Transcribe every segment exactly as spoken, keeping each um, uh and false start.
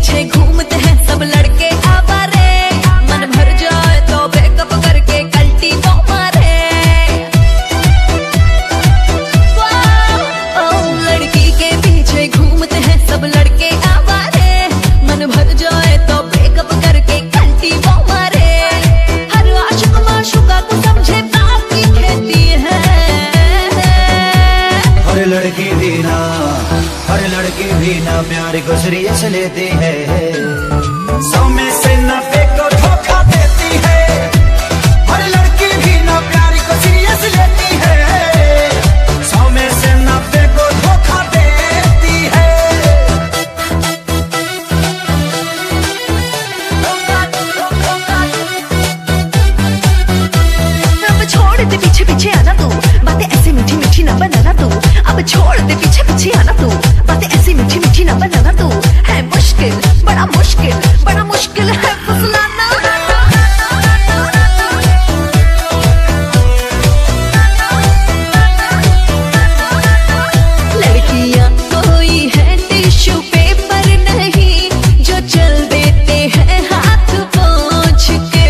पीछे घूमते हैं सब लड़के आवारे, मन भर जाए तो ब्रेकअप करके कल्टी वो मारे। ओ लड़की के पीछे घूमते हैं सब लड़के आवारे, मन भर जाए तो ब्रेकअप करके कल्टी वो मारे। हर आशिक माशूका को समझे बाप की खेती है। हर लड़की भी ना हर लड़की भी ना प्यार को सीरियस लेती है, सौ में से नब्बे को धोखा देती है। हर लड़की भी ना प्यार को सीरियस लेती है, सौ में से नब्बे को धोखा देती है। अब छोड़ दे पीछे पीछे आना तू, बातें ऐसी मीठी मीठी ना बनाना तू। अब छोड़ दे पीछे पीछे आना तू, बातें ऐसी मीठी मीठी ना बनाना तू। है मुश्किल बड़ा मुश्किल बड़ा मुश्किल है फुसलाना। लड़कियां कोई है टिश्यू पेपर नहीं, जो चल देते हैं हाथ पोंछ के।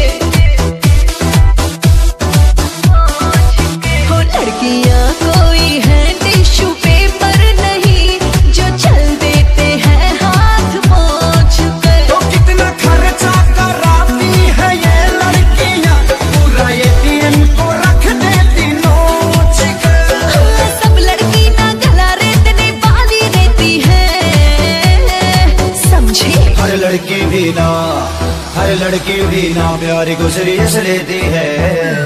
हो लड़कियां कोई है टिश्यू पेपर नहीं, जो चल देते हैं हाथ पोंछ के। तो कितना खर्चा कराती है ये लड़कियां, पूरा एटीएम को रख देती नोच के। सब लड़की ना गला रेतने वाली रहती है, समझे। हर लड़की भी ना हर लड़की भी ना प्यार को सीरियस लेती है।